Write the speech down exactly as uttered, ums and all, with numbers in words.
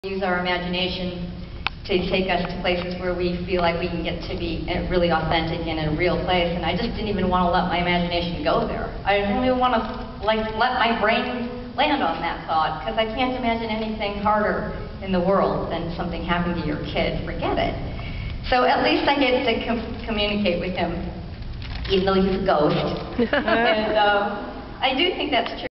Use our imagination to take us to places where we feel like we can get to be really authentic in a real place, and I just didn't even want to let my imagination go there. I didn't even want to like let my brain land on that thought, because I can't imagine anything harder in the world than something happening to your kid. Forget it. So at least I get to com communicate with him, even though he's a ghost. and uh, I do think that's true.